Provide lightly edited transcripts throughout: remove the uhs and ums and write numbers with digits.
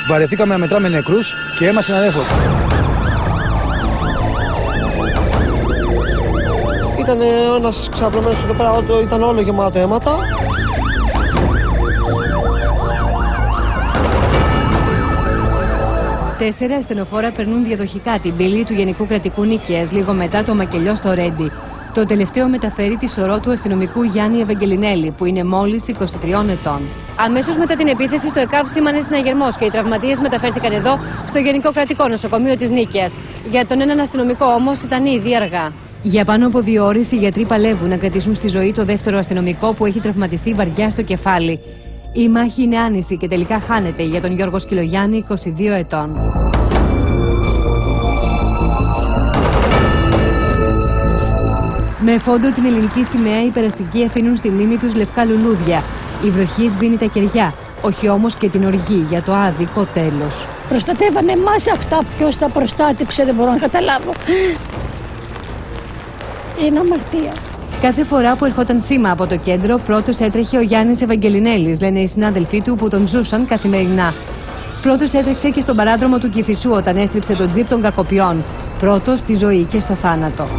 Βαρεθήκαμε να μετράμε νεκρούς και έμασε ένα ρεύμα. Ήταν ένας ξαπλωμένος εδώ πέρα, ήταν όλο γεμάτο αίματα. Τέσσερα ασθενοφόρα περνούν διαδοχικά την πύλη του Γενικού Κρατικού Νίκαιας λίγο μετά το μακελιό στο Ρέντι. Το τελευταίο μεταφέρει τη σωρό του αστυνομικού Γιάννη Ευαγγελινέλη, που είναι μόλις 23 ετών. Αμέσως μετά την επίθεση, στο ΕΚΑΒ σήμανε συναγερμός και οι τραυματίες μεταφέρθηκαν εδώ, στο Γενικό Κρατικό Νοσοκομείο της Νίκαιας. Για τον έναν αστυνομικό όμως ήταν ήδη αργά. Για πάνω από 2 ώρες οι γιατροί παλεύουν να κρατήσουν στη ζωή το δεύτερο αστυνομικό που έχει τραυματιστεί βαριά στο κεφάλι. Η μάχη είναι άνηση και τελικά χάνεται για τον Γιώργο Σκυλογιάννη, 22 ετών. Με φόντο την ελληνική σημαία, οι περαστικοί αφήνουν στη μνήμη τους λευκά λουλούδια. Η βροχή σβήνει τα κεριά, όχι όμως και την οργή για το άδικο τέλος. Προστατεύανε εμάς αυτά, ποιος τα προστάτεψε δεν μπορώ να καταλάβω. Είναι αμαρτία. Κάθε φορά που ερχόταν σήμα από το κέντρο, πρώτος έτρεχε ο Γιάννης Ευαγγελινέλης, λένε οι συνάδελφοί του που τον ζούσαν καθημερινά. Πρώτος έτρεξε και στον παράδρομο του Κηφισού όταν έστριψε τον τζιπ των κακοποιών. Πρώτος στη ζωή και στο θάνατο.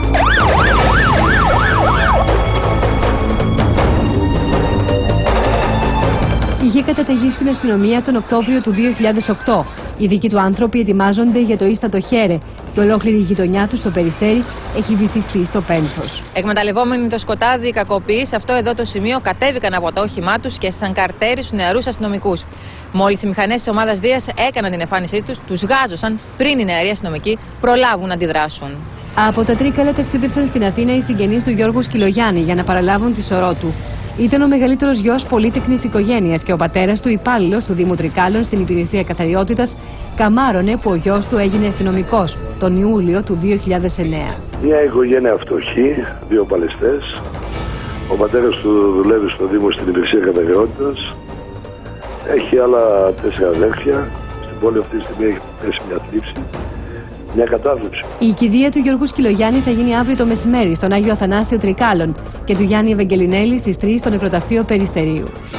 Είχε καταταγεί στην αστυνομία τον Οκτώβριο του 2008. Οι δικοί του άνθρωποι ετοιμάζονται για το ίστατο χέρε και ολόκληρη η γειτονιά του στο Περιστέρι έχει βυθιστεί στο πένθος. Εκμεταλλευόμενοι το σκοτάδι, οι κακοποιοί σε αυτό εδώ το σημείο κατέβηκαν από το όχημά τους και έσυσαν καρτέρι στους νεαρούς αστυνομικούς. Μόλις οι μηχανές της ομάδας Δίας έκαναν την εμφάνισή τους, τους γάζωσαν πριν οι νεαροί αστυνομικοί προλάβουν να αντιδράσουν. Από τα Τρίκαλα ταξίδεψαν στην Αθήνα οι συγγενείς του Γιώργου Σκυλογιάννη για να παραλάβουν τη σωρό του. Ήταν ο μεγαλύτερος γιος πολύτεκνης οικογένειας και ο πατέρας του υπάλληλος του Δήμου Τρικάλων στην υπηρεσία καθαριότητας καμάρωνε που ο γιος του έγινε αστυνομικός τον Ιούλιο του 2009. Μια οικογένεια φτωχή, 2 παλαιστές. Ο πατέρας του δουλεύει στο Δήμο στην υπηρεσία καθαριότητας. Έχει άλλα 4 αδέρφια. Στην πόλη αυτή τη στιγμή έχει πέσει μια θλίψη. Μια κατάθλιψη. Η κηδεία του Γιώργου Σκυλογιάννη θα γίνει αύριο το μεσημέρι στον Άγιο Αθανάσιο Τρικάλων και του Γιάννη Ευαγγελινέλη στις 3 στο νεκροταφείο Περιστερίου.